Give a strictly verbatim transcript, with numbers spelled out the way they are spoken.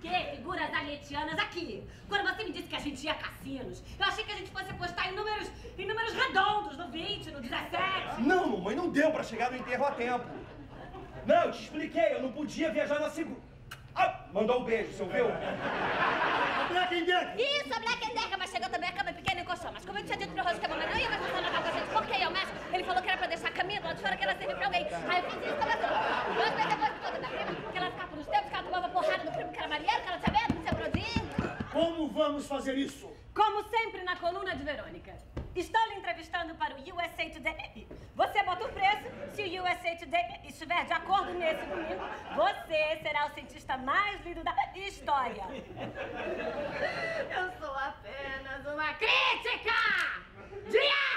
que figuras alietianas aqui. Quando você me disse que a gente ia a cassinos, eu achei que a gente fosse apostar em números, em números redondos, no vinte, no dezessete. Não, mamãe, não deu pra chegar no enterro a tempo. Não, eu te expliquei, eu não podia viajar na segunda. Ah, mandou um beijo, você ouviu? A Black and Decker! Isso, a Black and Decker, mas chegou também a cama pequena e colchão. Mas como eu tinha dito pro Rosa que a mamãe não ia mais passar Natal com a gente, porque ia ao médico, ele falou que era pra deixar a caminha do lado de fora, que ela servir pra alguém. Aí eu fiz isso, como assim? Mas depois toda da prima, que ela ficava nos tempos, que ela tomava porrada do primo que era marinheiro, que ela tinha medo, não tinha brodinho. Como vamos fazer isso? Como sempre na coluna de Verônica. Estou lhe entrevistando para o U S A Today. Você bota o preço. Se o U S A Today estiver de acordo nesse domingo, você será o cientista mais lido da história. Eu sou apenas uma crítica! Diária!